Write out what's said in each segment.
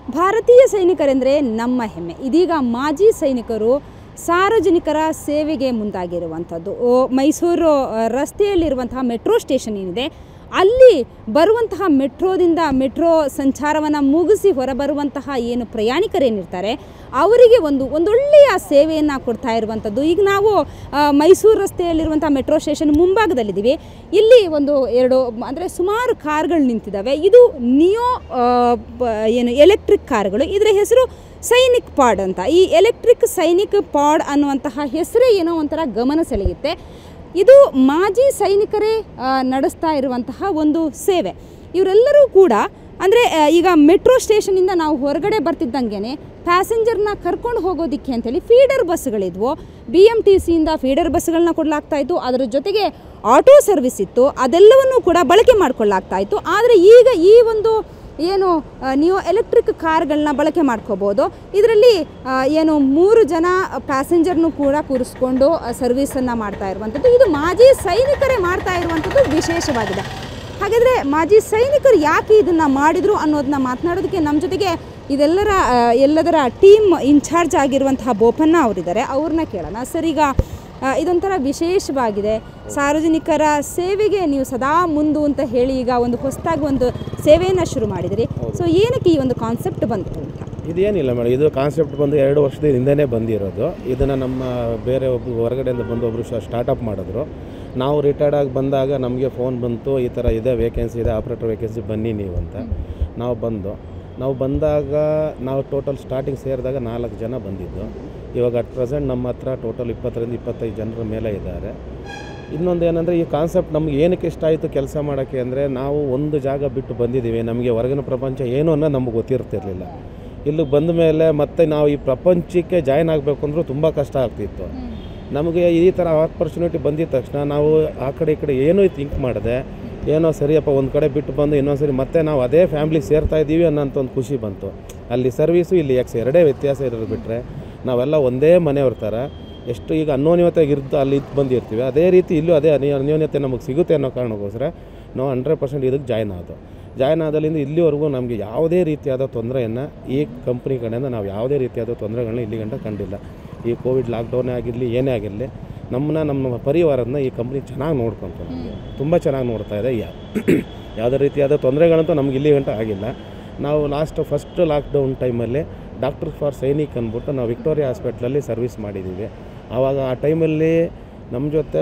ಭಾರತೀಯ ಸೈನಿಕರೆಂದರೆ ನಮ್ಮ ಹೆಮ್ಮೆ. ಇದೀಗ ಮಾಜಿ ಸೈನಿಕರು ಸಾರ್ವಜನಿಕರ ಸೇವೆಗೆ ಮುಂದಾಗಿರುವಂಥದ್ದು. ಮೈಸೂರು ರಸ್ತೆಯಲ್ಲಿರುವಂತಹ ಮೆಟ್ರೋ ಸ್ಟೇಷನ್ ಏನಿದೆ ಅಲ್ಲಿ ಬರುವಂತಹ ಮೆಟ್ರೋ ಸಂಚಾರವನ್ನು ಮುಗಿಸಿ ಹೊರಬರುವಂತಹ ಏನು ಪ್ರಯಾಣಿಕರೇನಿರ್ತಾರೆ ಅವರಿಗೆ ಒಂದೊಳ್ಳೆಯ ಸೇವೆಯನ್ನು ಕೊಡ್ತಾ ಇರುವಂಥದ್ದು. ಈಗ ನಾವು ಮೈಸೂರು ರಸ್ತೆಯಲ್ಲಿರುವಂಥ ಮೆಟ್ರೋ ಸ್ಟೇಷನ್ ಮುಂಭಾಗದಲ್ಲಿದ್ದೀವಿ. ಇಲ್ಲಿ ಎರಡು ಅಂದರೆ ಸುಮಾರು ಕಾರ್ಗಳು ನಿಂತಿದ್ದಾವೆ. ಇದು ನಿಯೋ ಎಲೆಕ್ಟ್ರಿಕ್ ಕಾರ್ಗಳು. ಇದರ ಹೆಸರು ಸೈನಿಕ್ ಪಾಡ್ ಅಂತ. ಈ ಎಲೆಕ್ಟ್ರಿಕ್ ಸೈನಿಕ್ ಪಾಡ್ ಅನ್ನುವಂತಹ ಹೆಸರೇ ಏನೋ ಒಂಥರ ಗಮನ ಸೆಳೆಯುತ್ತೆ. ಇದು ಮಾಜಿ ಸೈನಿಕರೇ ನಡೆಸ್ತಾ ಇರುವಂತಹ ಒಂದು ಸೇವೆ. ಇವರೆಲ್ಲರೂ ಕೂಡ ಅಂದರೆ ಈಗ ಮೆಟ್ರೋ ಸ್ಟೇಷನಿಂದ ನಾವು ಹೊರಗಡೆ ಬರ್ತಿದ್ದಂಗೆ ಪ್ಯಾಸೆಂಜರ್ನ ಕರ್ಕೊಂಡು ಹೋಗೋದಕ್ಕೆ ಅಂಥೇಳಿ ಫೀಡರ್ ಬಸ್ಗಳಿದ್ವು. BMTCಯಿಂದ ಫೀಡರ್ ಬಸ್ಗಳನ್ನ ಕೊಡಲಾಗ್ತಾಯಿತ್ತು. ಅದರ ಜೊತೆಗೆ ಆಟೋ ಸರ್ವಿಸ್ ಇತ್ತು. ಅದೆಲ್ಲವನ್ನೂ ಕೂಡ ಬಳಕೆ ಮಾಡಿಕೊಳ್ಳಾಗ್ತಾ ಇತ್ತು. ಆದರೆ ಈಗ ಈ ನೀವು ಎಲೆಕ್ಟ್ರಿಕ್ ಕಾರ್ಗಳನ್ನ ಬಳಕೆ ಮಾಡ್ಕೋಬೋದು. ಇದರಲ್ಲಿ 3 ಜನ ಪ್ಯಾಸೆಂಜರ್ನು ಕೂಡ ಕೂರಿಸ್ಕೊಂಡು ಸರ್ವಿಸನ್ನು ಮಾಡ್ತಾ ಇರುವಂಥದ್ದು. ಇದು ಮಾಜಿ ಸೈನಿಕರೇ ಮಾಡ್ತಾ ಇರುವಂಥದ್ದು ವಿಶೇಷವಾಗಿದೆ. ಹಾಗಾದರೆ ಮಾಜಿ ಸೈನಿಕರು ಯಾಕೆ ಇದನ್ನು ಮಾಡಿದರು ಅನ್ನೋದನ್ನ ಮಾತನಾಡೋದಕ್ಕೆ ನಮ್ಮ ಜೊತೆಗೆ ಎಲ್ಲದರ ಟೀಮ್ ಇನ್ಚಾರ್ಜ್ ಆಗಿರುವಂತಹ ಬೋಪಣ್ಣ ಅವರಿದ್ದಾರೆ. ಅವ್ರನ್ನ ಕೇಳೋಣ. ಸರ್, ಈಗ ಇದೊಂಥರ ವಿಶೇಷವಾಗಿದೆ. ಸಾರ್ವಜನಿಕರ ಸೇವೆಗೆ ನೀವು ಸದಾ ಮುಂದು ಅಂತ ಹೇಳಿ ಈಗ ಹೊಸದಾಗಿ ಸೇವೆಯನ್ನು ಶುರು ಮಾಡಿದಿರಿ. ಸೊ ಏನಕ್ಕೆ ಈ ಕಾನ್ಸೆಪ್ಟ್ ಬಂತು ಅಂತ? ಇದೇನಿಲ್ಲ ಮೇಡಮ್, ಇದು ಕಾನ್ಸೆಪ್ಟ್ ಬಂದು 2 ವರ್ಷದ ಹಿಂದೆನೇ ಬಂದಿರೋದು. ಇದನ್ನು ನಮ್ಮ ಬೇರೆ ಹೊರಗಡೆಯಿಂದ ಒಬ್ಬರು ಸ್ಟಾರ್ಟಪ್ ಮಾಡಿದ್ರು. ನಾವು ರಿಟೈರ್ಡ್ ಆಗಿ ಬಂದಾಗ ನಮಗೆ ಫೋನ್ ಬಂತು, ಈ ಥರ ಇದೆ, ವೇಕೆನ್ಸಿ ಇದೆ, ಆಪ್ರೇಟರ್ ವೇಕೆನ್ಸಿ ಬನ್ನಿ ನೀವು ಅಂತ. ನಾವು ಬಂದಾಗ ನಾವು ಟೋಟಲ್ ಸ್ಟಾರ್ಟಿಂಗ್ ಸೇರಿದಾಗ 4 ಜನ ಬಂದಿದ್ದು. ಇವಾಗ ಅಟ್ ಪ್ರೆಸೆಂಟ್ ನಮ್ಮ ಹತ್ರ ಟೋಟಲ್ 20ರಿಂದ 25 ಜನರ ಮೇಲೆ ಇದ್ದಾರೆ. ಇನ್ನೊಂದು ಏನಂದರೆ, ಈ ಕಾನ್ಸೆಪ್ಟ್ ನಮ್ಗೆ ಏನಕ್ಕೆ ಇಷ್ಟ ಆಯಿತು ಕೆಲಸ ಮಾಡೋಕ್ಕೆ ಅಂದರೆ, ನಾವು ಒಂದು ಜಾಗ ಬಿಟ್ಟು ಬಂದಿದ್ದೀವಿ. ನಮಗೆ ಹೊರಗಿನ ಪ್ರಪಂಚ ಏನು ಅನ್ನೋ ನಮಗೆ ಗೊತ್ತಿರ್ತಿರ್ಲಿಲ್ಲ. ಇಲ್ಲಿಗೆ ಬಂದ ಮೇಲೆ ಮತ್ತೆ ನಾವು ಈ ಪ್ರಪಂಚಕ್ಕೆ ಜಾಯ್ನ್ ಆಗಬೇಕು ಅಂದರೂ ತುಂಬ ಕಷ್ಟ ಆಗ್ತಿತ್ತು. ನಮಗೆ ಈ ಥರ ಆಪರ್ಚುನಿಟಿ ಬಂದಿದ್ದ ತಕ್ಷಣ ನಾವು ಆ ಕಡೆ ಈ ಕಡೆ ಏನೂ ಥಿಂಕ್ ಮಾಡಿದೆ, ಏನೋ ಸರಿಯಪ್ಪ ಒಂದು ಕಡೆ ಬಿಟ್ಟು ಬಂದು ಇನ್ನೊಂದು ಸರಿ ಮತ್ತೆ ನಾವು ಅದೇ ಫ್ಯಾಮ್ಲಿಗೆ ಸೇರ್ತಾ ಇದ್ದೀವಿ ಅನ್ನೋಂಥ ಒಂದು ಖುಷಿ ಬಂತು. ಅಲ್ಲಿ ಸರ್ವೀಸು ಇಲ್ಲಿ ಎರಡೇ ವ್ಯತ್ಯಾಸ ಇರೋದು ಬಿಟ್ಟರೆ ನಾವೆಲ್ಲ ಒಂದೇ ಮನೆಯವ್ರ ಥರ ಎಷ್ಟು ಈಗ ಅನ್ಯೋನ್ಯತೆಗೆ ಅಲ್ಲಿ ಬಂದಿರ್ತೀವಿ, ಅದೇ ರೀತಿ ಇಲ್ಲೂ ಅದೇ ಅನ್ಯೋನ್ಯತೆ ನಮಗೆ ಸಿಗುತ್ತೆ ಅನ್ನೋ ಕಾರಣಕ್ಕೋಸ್ಕರ ನಾವು 100% ಇದಕ್ಕೆ ಜಾಯ್ನ್ ಆದಲ್ಲಿಂದ ಇಲ್ಲಿವರೆಗೂ ನಮಗೆ ಯಾವುದೇ ರೀತಿಯಾದ ತೊಂದರೆಯನ್ನು ಈ ಕಂಪ್ನಿ ಕಡೆಯಿಂದ ನಾವು ಯಾವುದೇ ರೀತಿಯಾದ ತೊಂದರೆಗಳನ್ನ ಇಲ್ಲಿ ಗಂಟ ಕಂಡಿಲ್ಲ. ಈ ಕೋವಿಡ್ ಲಾಕ್ಡೌನೇ ಆಗಿರಲಿ ಏನೇ ಆಗಿರಲಿ ನಮ್ಮ ಪರಿವಾರನ ಈ ಕಂಪ್ನಿ ಚೆನ್ನಾಗಿ ನೋಡ್ಕೊತ ನಮಗೆ ತುಂಬ ಚೆನ್ನಾಗಿ ನೋಡ್ತಾ ಇದೆ. ಯಾವುದೇ ರೀತಿಯಾದ ತೊಂದರೆಗಳಂತೂ ನಮ್ಗೆ ಇಲ್ಲಿ ಗಂಟ ಆಗಿಲ್ಲ. ನಾವು ಫಸ್ಟ್ ಲಾಕ್ಡೌನ್ ಟೈಮಲ್ಲಿ ಡಾಕ್ಟರ್ ಫಾರ್ ಸೈನಿಕ್ ಅಂದ್ಬಿಟ್ಟು ನಾವು ವಿಕ್ಟೋರಿಯಾ ಹಾಸ್ಪಿಟ್ಲಲ್ಲಿ ಸರ್ವಿಸ್ ಮಾಡಿದ್ದೀವಿ. ಆವಾಗ ಆ ಟೈಮಲ್ಲಿ ನಮ್ಮ ಜೊತೆ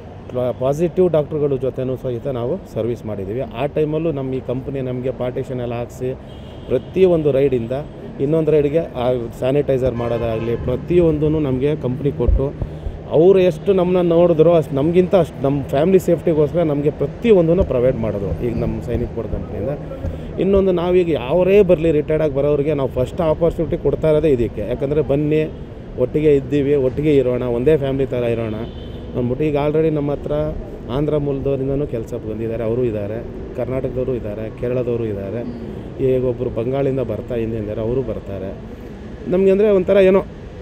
ಪಾಸಿಟಿವ್ ಡಾಕ್ಟ್ರುಗಳ ಜೊತೆನೂ ಸಹಿತ ನಾವು ಸರ್ವಿಸ್ ಮಾಡಿದ್ದೀವಿ. ಆ ಟೈಮಲ್ಲೂ ನಮ್ಮ ಈ ಕಂಪ್ನಿ ನಮಗೆ ಪಾರ್ಟಿಷನ್ ಎಲ್ಲ ಹಾಕ್ಸಿ ಪ್ರತಿಯೊಂದು ರೈಡಿಂದ ಇನ್ನೊಂದು ರೈಡ್ಗೆ ಸ್ಯಾನಿಟೈಸರ್ ಮಾಡೋದಾಗಲಿ ಪ್ರತಿಯೊಂದೂ ನಮಗೆ ಕಂಪ್ನಿ ಕೊಟ್ಟು ಅವರು ಎಷ್ಟು ನಮ್ಮನ್ನ ನೋಡಿದ್ರು ಅಷ್ಟು ನಮಗಿಂತ ಅಷ್ಟು ನಮ್ಮ ಫ್ಯಾಮಿಲಿ ಸೇಫ್ಟಿಗೋಸ್ಕರ ನಮಗೆ ಪ್ರತಿಯೊಂದನ್ನು ಪ್ರೊವೈಡ್ ಮಾಡೋದು ಈಗ ನಮ್ಮ SainikPod ಕಂಪ್ನಿಯಿಂದ. ಇನ್ನೊಂದು ನಾವೀಗ ಯಾವರೇ ಬರಲಿ ರಿಟೈರ್ಡ್ ಆಗಿ ಬರೋರಿಗೆ ನಾವು ಫಸ್ಟ್ ಆಪರ್ಚುನಿಟಿ ಕೊಡ್ತಾ ಇರೋದೇ ಇದಕ್ಕೆ. ಯಾಕಂದರೆ ಬನ್ನಿ ಒಟ್ಟಿಗೆ ಇದ್ದೀವಿ, ಒಟ್ಟಿಗೆ ಇರೋಣ, ಒಂದೇ ಫ್ಯಾಮಿಲಿ ಥರ ಇರೋಣ ಅಂದ್ಬಿಟ್ಟು. ಈಗ ಆಲ್ರೆಡಿ ನಮ್ಮ ಹತ್ರ ಆಂಧ್ರ ಮೂಲದವರಿಂದನೂ ಕೆಲಸ ಬಂದಿದ್ದಾರೆ, ಅವರು ಇದ್ದಾರೆ, ಕರ್ನಾಟಕದವರು ಇದ್ದಾರೆ, ಕೇರಳದವರು ಇದ್ದಾರೆ, ಈಗ ಒಬ್ಬರು ಬಂಗಾಳಿಂದ ಹಿಂದಿದ್ದಾರೆ, ಅವರು ಬರ್ತಾರೆ. ನಮಗೆ ಅಂದರೆ ಒಂಥರ ಏನೋ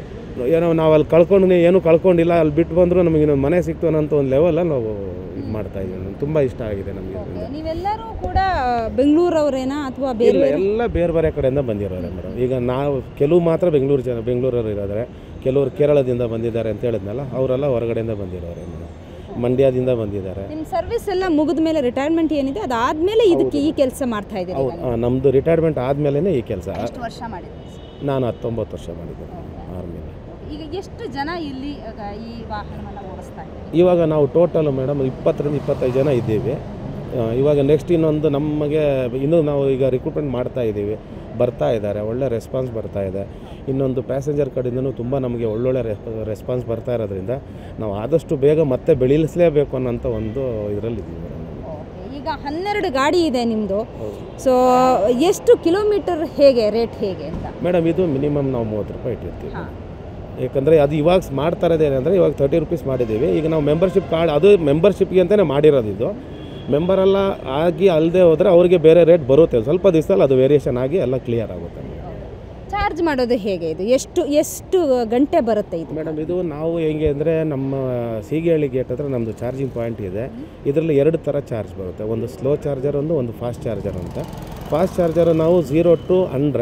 ನಾವು ಅಲ್ಲಿ ಏನೂ ಕಳ್ಕೊಂಡಿಲ್ಲ, ಅಲ್ಲಿ ಬಿಟ್ಟು ಬಂದರೂ ನಮಗೆ ಇನ್ನೊಂದು ಮನೆ ಸಿಕ್ತು ಅನ್ನೋಂಥ ಒಂದು ಲೆವೆಲಲ್ಲಿ ನಾವು ಇದು ಮಾಡ್ತಾಯಿದ್ದೀವಿ. ತುಂಬ ಇಷ್ಟ ಆಗಿದೆ ನಮಗೆ. ನೀವೆಲ್ಲರೂ ಕೂಡ ಬೆಂಗಳೂರವರೇನಾ ಅಥವಾ ಎಲ್ಲ ಬೇರೆ ಕಡೆಯಿಂದ ಬಂದಿರೋರೆ ಮೇಡಮ್. ಈಗ ನಾವು ಕೆಲವು ಮಾತ್ರ ಬೆಂಗಳೂರವ್ರು ಇರೋದ್ರೆ, ಕೆಲವರು ಕೇರಳದಿಂದ ಬಂದಿದ್ದಾರೆ ಅಂತ ಹೇಳಿದ್ನಲ್ಲ, ಅವರೆಲ್ಲ ಹೊರಗಡೆಯಿಂದ ಬಂದಿರೋರೆ ಮೇಡಮ್. ಮಂಡ್ಯದಿಂದ ಬಂದಿದ್ದಾರೆ. ನಿಮ್ಮ ಸರ್ವಿಸ್ ಎಲ್ಲ ಮುಗಿದ ಮೇಲೆ ರಿಟೈರ್ಮೆಂಟ್ ಏನಿದೆ ಅದಾದಮೇಲೆ ಇದಕ್ಕೆ ಈ ಕೆಲಸ ಮಾಡ್ತಾ ಇದ್ದೀವಿ? ಹೌದು, ನಮ್ಮದು ರಿಟೈರ್ಮೆಂಟ್ ಆದಮೇಲೆ ಈ ಕೆಲಸ. ಎಷ್ಟು ವರ್ಷ ಮಾಡಿದ್ರಿ? ನಾನು 19 ವರ್ಷ ಮಾಡಿದ್ದೆ ಆರ್ಮಿಲಿ. ಈಗ ಎಷ್ಟು ಜನ ಇಲ್ಲಿ ಈ ವಾಹನವನ್ನು ಓಡಿಸ್ತಾ ಇದ್ದೀವಿ? ಇವಾಗ ನಾವು ಟೋಟಲ್ ಮೇಡಮ್ 20ರಿಂದ 25 ಜನ ಇದ್ದೀವಿ. ಇವಾಗ ನೆಕ್ಸ್ಟ್ ಇನ್ನೊಂದು ಇನ್ನೂ ನಾವು ಈಗ ರಿಕ್ರೂಟ್ಮೆಂಟ್ ಮಾಡ್ತಾ ಇದ್ದೀವಿ, ಬರ್ತಾ ಇದ್ದಾರೆ, ಒಳ್ಳೆ ರೆಸ್ಪಾನ್ಸ್ ಬರ್ತಾ ಇದೆ. ಇನ್ನೊಂದು ಪ್ಯಾಸೆಂಜರ್ ಕಡೆಯಿಂದನೂ ತುಂಬ ನಮಗೆ ಒಳ್ಳೊಳ್ಳೆ ರೆಸ್ಪಾನ್ಸ್ ಬರ್ತಾ ಇರೋದ್ರಿಂದ ನಾವು ಆದಷ್ಟು ಬೇಗ ಮತ್ತೆ ಬೆಳೆಸಲೇಬೇಕು ಅನ್ನೋಂಥ ಒಂದು ಇದರಲ್ಲಿದ್ದೀವಿ ಮೇಡಮ್. ಈಗ 12 ಗಾಡಿ ಇದೆ ನಿಮ್ಮದು. ಸೊ ಎಷ್ಟು ಕಿಲೋಮೀಟರ್ ರೇಟ್ ಹೇಗೆ ಅಂತ? ಮೇಡಮ್ ಇದು ಮಿನಿಮಮ್ ನಾವು 30 ರೂಪಾಯಿ ಇಟ್ಟಿರ್ತೀವಿ. ಯಾಕಂದರೆ ಅದು ಇವಾಗ ಮಾಡ್ತಾ ಇರೋದೇನೆಂದರೆ ಇವಾಗ 30 ರೂಪೀಸ್ ಮಾಡಿದ್ದೀವಿ. ಈಗ ನಾವು ಮೆಂಬರ್ಶಿಪ್ ಕಾರ್ಡ್, ಅದು ಮೆಂಬರ್ಶಿಪ್ಗೆ ಅಂತಲೇ ಮಾಡಿರೋದು. ಇದು ಮೆಂಬರೆಲ್ಲ ಆಗಿ ಅಲ್ಲದೆ ಹೋದರೆ ಅವರಿಗೆ ಬೇರೆ ರೇಟ್ ಬರುತ್ತೆ. ಸ್ವಲ್ಪ ದಿವಸದಲ್ಲಿ ಅದು ವೇರಿಯೇಷನ್ ಆಗಿ ಎಲ್ಲ ಕ್ಲಿಯರ್ ಆಗುತ್ತೆ. ಚಾರ್ಜ್ ಮಾಡೋದು ಹೇಗೆ? ಇದು ಎಷ್ಟು ಗಂಟೆ ಬರುತ್ತೆ ಇದು? ಮೇಡಮ್ ಇದು ನಾವು ಹೆಂಗೆ ಅಂದರೆ ನಮ್ಮ ಸೀಗೇಳಿ ಗೇಟ್ ಹತ್ರ ನಮ್ಮದು ಚಾರ್ಜಿಂಗ್ ಪಾಯಿಂಟ್ ಇದೆ. ಇದರಲ್ಲಿ 2 ಥರ ಚಾರ್ಜ್ ಬರುತ್ತೆ. ಒಂದು ಸ್ಲೋ ಚಾರ್ಜರ್, ಒಂದು ಫಾಸ್ಟ್ ಚಾರ್ಜರ್ ಅಂತ. ಫಾಸ್ಟ್ ಚಾರ್ಜರ್ ನಾವು 0 to 100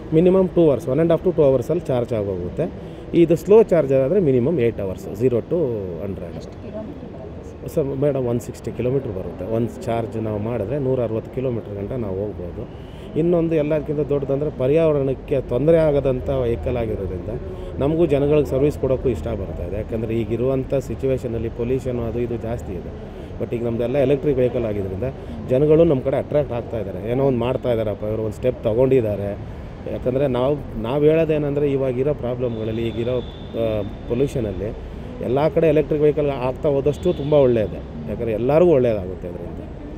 minimum 2 hours 1.5 to 2 hours charge ಆಗೋಗುತ್ತೆ. ಇದು ಸ್ಲೋ ಚಾರ್ಜರ್ ಆದರೆ minimum 8 hours 0 to 100. Madam 160 kilometre ಬರುತ್ತೆ. ಒಂದು ಚಾರ್ಜ್ ನಾವು ಮಾಡಿದ್ರೆ 160 ಕಿಲೋಮೀಟ್ರ್ ಗಂಟ ನಾವು ಹೋಗ್ಬೋದು. ಇನ್ನೊಂದು ಎಲ್ಲದಕ್ಕಿಂತ ದೊಡ್ಡದಂದರೆ ಪರ್ಯಾವರಣಕ್ಕೆ ತೊಂದರೆ ಆಗದಂಥ ವೆಹಿಕಲ್ ಆಗಿರೋದ್ರಿಂದ ನಮಗೂ ಜನಗಳಿಗೆ ಸರ್ವಿಸ್ ಕೊಡೋಕ್ಕೂ ಇಷ್ಟ ಬರ್ತಾಯಿದೆ. ಯಾಕಂದರೆ ಈಗಿರುವಂಥ ಸಿಚುವೇಷನಲ್ಲಿ ಪೊಲ್ಯೂಷನ್ ಅದು ಇದು ಜಾಸ್ತಿ ಇದೆ. ಬಟ್ ಈಗ ನಮ್ಮದೆಲ್ಲ ಎಲೆಕ್ಟ್ರಿಕ್ ವೆಹಿಕಲ್ ಆಗಿದ್ದರಿಂದ ಜನಗಳು ನಮ್ಮ ಕಡೆ ಅಟ್ರಾಕ್ಟ್ ಆಗ್ತಾ ಇದ್ದಾರೆ. ಏನೋ ಒಂದು ಮಾಡ್ತಾ ಇದ್ದಾರಪ್ಪ, ಇವರು ಒಂದು ಸ್ಟೆಪ್ ತೊಗೊಂಡಿದ್ದಾರೆ. ಯಾಕಂದರೆ ನಾವು ಹೇಳೋದೇನೆಂದರೆ ಇವಾಗಿರೋ ಪ್ರಾಬ್ಲಮ್ಗಳಲ್ಲಿ ಈಗಿರೋ ಪೊಲ್ಯೂಷನಲ್ಲಿ ಎಲ್ಲ ಕಡೆ ಎಲೆಕ್ಟ್ರಿಕ್ ವೆಹಿಕಲ್ ಆಗ್ತಾ ಹೋದಷ್ಟು ತುಂಬ ಒಳ್ಳೆಯದೆ. ಯಾಕಂದರೆ ಎಲ್ಲರಿಗೂ ಒಳ್ಳೆಯದಾಗುತ್ತೆ ಅದರಿಂದ.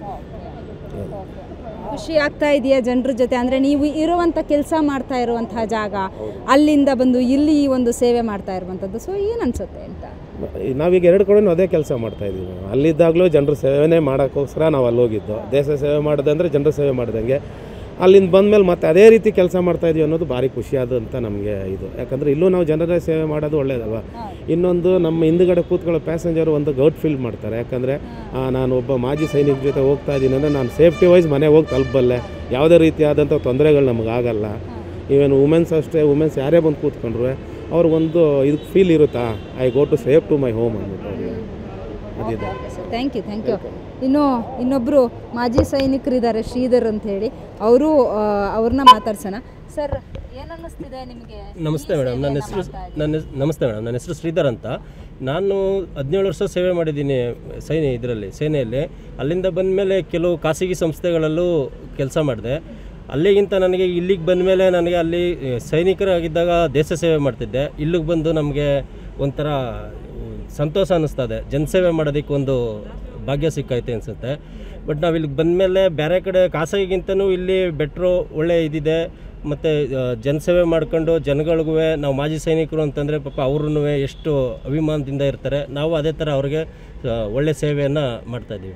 ಖುಷಿ ಆಗ್ತಾ ಇದೆಯಾ ಜನರ ಜೊತೆ? ಅಂದರೆ ನೀವು ಇರುವಂಥ ಕೆಲಸ ಮಾಡ್ತಾ ಇರುವಂತಹ ಜಾಗ ಅಲ್ಲಿಂದ ಬಂದು ಇಲ್ಲಿ ಈ ಒಂದು ಸೇವೆ ಮಾಡ್ತಾ ಇರುವಂಥದ್ದು, ಸೊ ಏನು ಅನಿಸುತ್ತೆ ಅಂತ? ನಾವೀಗ 2 ಕಡೆನೂ ಅದೇ ಕೆಲಸ ಮಾಡ್ತಾಯಿದ್ದೀವಿ. ಅಲ್ಲಿದ್ದಾಗಲೂ ಜನರ ಸೇವೆನೇ ಮಾಡೋಕ್ಕೋಸ್ಕರ ನಾವು ಅಲ್ಲಿ ಹೋಗಿದ್ದು. ದೇಶ ಸೇವೆ ಮಾಡೋದಂದರೆ ಜನರ ಸೇವೆ ಮಾಡ್ದಂಗೆ. ಅಲ್ಲಿಂದ ಬಂದಮೇಲೆ ಮತ್ತೆ ಅದೇ ರೀತಿ ಕೆಲಸ ಮಾಡ್ತಾಯಿದ್ದೀವಿ ಅನ್ನೋದು ಭಾರಿ ಖುಷಿಯಾದಂಥ ನಮಗೆ ಇದು. ಯಾಕಂದರೆ ಇಲ್ಲೂ ನಾವು ಜನರ ಸೇವೆ ಮಾಡೋದು ಒಳ್ಳೆಯದಲ್ವ. ಇನ್ನೊಂದು ನಮ್ಮ ಹಿಂದುಗಡೆ ಕೂತ್ಕೊಳ್ಳೋ ಪ್ಯಾಸೆಂಜರು ಒಂದು ಗೌಟ್ ಫೀಲ್ ಮಾಡ್ತಾರೆ. ಯಾಕಂದರೆ ನಾನು ಒಬ್ಬ ಮಾಜಿ ಸೈನಿಕ ಜೊತೆ ಹೋಗ್ತಾ ಇದ್ದೀನಿ ಅಂದರೆ ನಾನು ಸೇಫ್ಟಿ ವೈಸ್ ಮನೆಗೆ ಹೋಗಿ ತಲುಪಬಲ್ಲೆ, ಯಾವುದೇ ರೀತಿಯಾದಂಥ ತೊಂದರೆಗಳು ನಮಗಾಗಲ್ಲ. ಈವನ್ ವುಮೆನ್ಸ್ ಅಷ್ಟೇ, ವುಮೆನ್ಸ್ ಯಾರೇ ಬಂದು ಕೂತ್ಕೊಂಡ್ರು ಅವ್ರಿಗೊಂದು ಇದು ಫೀಲ್ ಇರುತ್ತಾ, I go to safe to my home ಅಂದ್ಬಿಟ್ಟು ಅವ್ರಿಗೆ ಅದಿದೆ. Thank you. ಇನ್ನೊಬ್ಬರು ಮಾಜಿ ಸೈನಿಕರಿದ್ದಾರೆ, ಶ್ರೀಧರ್ ಅಂತ ಹೇಳಿ, ಅವ್ರನ್ನ ಮಾತಾಡ್ಸೋಣ. ಸರ್, ಏನು ಅನ್ನಿಸ್ತಿದೆ ನಿಮಗೆ? ನಮಸ್ತೆ ಮೇಡಮ್, ನನ್ನ ಹೆಸರು ಶ್ರೀಧರ್ ಅಂತ. ನಾನು 17 ವರ್ಷ ಸೇವೆ ಮಾಡಿದ್ದೀನಿ ಸೇನೆಯಲ್ಲಿ. ಅಲ್ಲಿಂದ ಬಂದಮೇಲೆ ಕೆಲವು ಖಾಸಗಿ ಸಂಸ್ಥೆಗಳಲ್ಲೂ ಕೆಲಸ ಮಾಡಿದೆ. ಅಲ್ಲಿಗಿಂತ ನನಗೆ ಇಲ್ಲಿಗೆ ಬಂದಮೇಲೆ ನನಗೆ ಅಲ್ಲಿ ಸೈನಿಕರಾಗಿದ್ದಾಗ ದೇಶ ಸೇವೆ ಮಾಡ್ತಿದ್ದೆ. ಇಲ್ಲಿಗೆ ಬಂದು ನಮಗೆ ಒಂಥರ ಸಂತೋಷ ಅನ್ನಿಸ್ತದೆ. ಜನಸೇವೆ ಮಾಡೋದಕ್ಕೆ ಒಂದು ಭಾಗ್ಯ ಸಿಕ್ಕೈತೆ ಅನಿಸುತ್ತೆ. ಬಟ್ ನಾವು ಇಲ್ಲಿಗೆ ಬಂದಮೇಲೆ ಬೇರೆ ಕಡೆ ಖಾಸಗಿಗಿಂತನೂ ಇಲ್ಲಿ ಬೆಟ್ರು ಒಳ್ಳೆ ಇದಿದೆ. ಮತ್ತು ಜನಸೇವೆ ಮಾಡ್ಕೊಂಡು ಜನಗಳಿಗೂ ನಾವು ಮಾಜಿ ಸೈನಿಕರು ಅಂತಂದರೆ ಪಾಪ ಅವ್ರೂ ಎಷ್ಟು ಅಭಿಮಾನದಿಂದ ಇರ್ತಾರೆ. ನಾವು ಅದೇ ಥರ ಅವ್ರಿಗೆ ಒಳ್ಳೆ ಸೇವೆಯನ್ನು ಮಾಡ್ತಾಯಿದ್ದೀವಿ.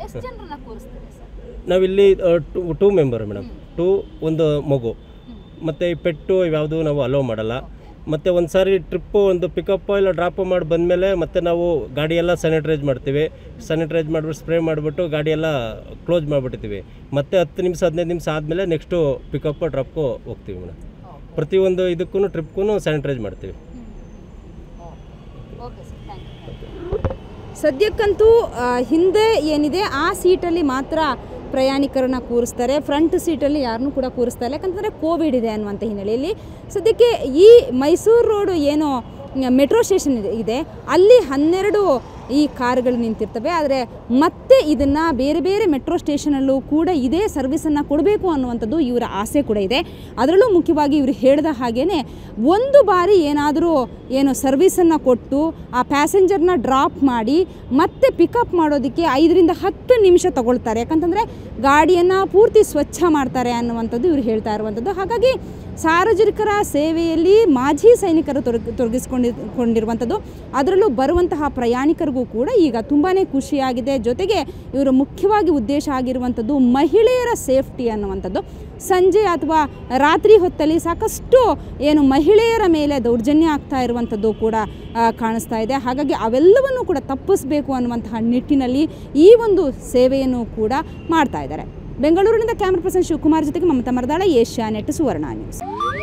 ನಾವಿಲ್ಲಿ 2 ಮೆಂಬರ್ ಮೇಡಮ್, 2 ಒಂದು ಮಗು. ಮತ್ತು ಈ ಪೆಟ್ಟು ಇವ್ಯಾವುದು ನಾವು ಅಲೋ ಮಾಡಲ್ಲ. ಮತ್ತು ಒಂದು ಸಾರಿ ಟ್ರಿಪ್ಪು ಒಂದು ಪಿಕಪ್ಪು ಇಲ್ಲ ಡ್ರಾಪು ಮಾಡಿ ಬಂದಮೇಲೆ ಮತ್ತೆ ನಾವು ಗಾಡಿಯೆಲ್ಲ ಸ್ಯಾನಿಟೈಸ್ ಮಾಡ್ತೀವಿ. ಸ್ಯಾನಿಟೈಸ್ ಮಾಡಿಬಿಟ್ಟು ಸ್ಪ್ರೇ ಮಾಡಿಬಿಟ್ಟು ಗಾಡಿಯೆಲ್ಲ ಕ್ಲೋಸ್ ಮಾಡಿಬಿಡ್ತೀವಿ. ಮತ್ತು 10 ನಿಮಿಷ 15 ನಿಮಿಷ ಆದಮೇಲೆ ನೆಕ್ಸ್ಟು ಪಿಕಪ್ಪು ಡ್ರಾಪ್ಗೂ ಹೋಗ್ತೀವಿ ಮೇಡಮ್. ಪ್ರತಿಯೊಂದು ಇದಕ್ಕೂ ಟ್ರಿಪ್ಗೂ ಸ್ಯಾನಿಟೈಸ್ ಮಾಡ್ತೀವಿ. ಸದ್ಯಕ್ಕಂತೂ ಹಿಂದೆ ಏನಿದೆ ಆ ಸೀಟಲ್ಲಿ ಮಾತ್ರ ಪ್ರಯಾಣಿಕರನ್ನ ಕೂರಿಸ್ತಾರೆ, ಫ್ರಂಟ್ ಸೀಟಲ್ಲಿ ಯಾರನ್ನೂ ಕೂಡ ಕೂರಿಸ್ತಾ ಇಲ್ಲ. ಯಾಕಂತಂದರೆ ಕೋವಿಡ್ ಇದೆ ಅನ್ನುವಂಥ ಹಿನ್ನೆಲೆಯಲ್ಲಿ ಸದ್ಯಕ್ಕೆ ಈ ಮೈಸೂರು ರೋಡು ಏನೋ ಮೆಟ್ರೋ ಸ್ಟೇಷನ್ ಇದೆ, ಅಲ್ಲಿ 12 ಈ ಕಾರುಗಳು ನಿಂತಿರ್ತವೆ. ಆದರೆ ಮತ್ತೆ ಇದನ್ನು ಬೇರೆ ಬೇರೆ ಮೆಟ್ರೋ ಸ್ಟೇಷನಲ್ಲೂ ಕೂಡ ಇದೇ ಸರ್ವಿಸನ್ನು ಕೊಡಬೇಕು ಅನ್ನುವಂಥದ್ದು ಇವರ ಆಸೆ ಕೂಡ ಇದೆ. ಅದರಲ್ಲೂ ಮುಖ್ಯವಾಗಿ ಇವರು ಹೇಳಿದ ಹಾಗೇ ಒಂದು ಬಾರಿ ಏನಾದರೂ ಸರ್ವಿಸನ್ನು ಕೊಟ್ಟು ಆ ಪ್ಯಾಸೆಂಜರ್ನ ಡ್ರಾಪ್ ಮಾಡಿ ಮತ್ತೆ ಪಿಕಪ್ ಮಾಡೋದಕ್ಕೆ 5 ರಿಂದ 10 ನಿಮಿಷ ತಗೊಳ್ತಾರೆ. ಯಾಕಂತಂದರೆ ಗಾಡಿಯನ್ನು ಪೂರ್ತಿ ಸ್ವಚ್ಛ ಮಾಡ್ತಾರೆ ಅನ್ನುವಂಥದ್ದು ಇವರು ಹೇಳ್ತಾ ಇರುವಂಥದ್ದು. ಹಾಗಾಗಿ ಸಾರ್ವಜನಿಕರ ಸೇವೆಯಲ್ಲಿ ಮಾಜಿ ಸೈನಿಕರು ತೊಡಗಿಸಿಕೊಂಡಿರುವಂಥದ್ದು, ಅದರಲ್ಲೂ ಬರುವಂತಹ ಪ್ರಯಾಣಿಕರಿಗೂ ಕೂಡ ಈಗ ತುಂಬಾ ಖುಷಿಯಾಗಿದೆ. ಜೊತೆಗೆ ಇವರು ಮುಖ್ಯವಾಗಿ ಉದ್ದೇಶ ಆಗಿರುವಂಥದ್ದು ಮಹಿಳೆಯರ ಸೇಫ್ಟಿ ಅನ್ನುವಂಥದ್ದು. ಸಂಜೆ ಅಥವಾ ರಾತ್ರಿ ಹೊತ್ತಲ್ಲಿ ಸಾಕಷ್ಟು ಮಹಿಳೆಯರ ಮೇಲೆ ದೌರ್ಜನ್ಯ ಆಗ್ತಾ ಇರುವಂಥದ್ದು ಕೂಡ ಕಾಣಿಸ್ತಾ ಇದೆ. ಹಾಗಾಗಿ ಅವೆಲ್ಲವನ್ನು ಕೂಡ ತಪ್ಪಿಸಬೇಕು ಅನ್ನುವಂತಹ ನಿಟ್ಟಿನಲ್ಲಿ ಈ ಒಂದು ಸೇವೆಯನ್ನು ಕೂಡ ಮಾಡ್ತಾ ಇದ್ದಾರೆ. ಬೆಂಗಳೂರಿನಿಂದ ಕ್ಯಾಮರಾ ಪರ್ಸನ್ ಶಿವಕುಮಾರ್ ಜೊತೆಗೆ ಮಮತಾ ಮರದಾಳ, ಏಷ್ಯಾನೆಟ್ ಸುವರ್ಣ ನ್ಯೂಸ್.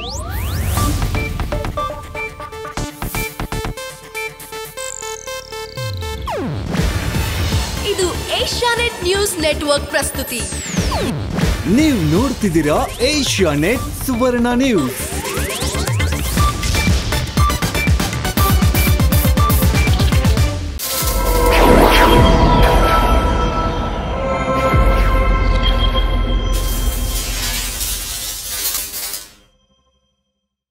ಇದು ಏಷ್ಯಾನೆಟ್ ನ್ಯೂಸ್ ನೆಟ್ವರ್ಕ್ ಪ್ರಸ್ತುತಿ. ನೀವು ನೋಡ್ತಿದ್ದೀರಾ ಏಷ್ಯಾನೆಟ್ ಸುವರ್ಣ ನ್ಯೂಸ್.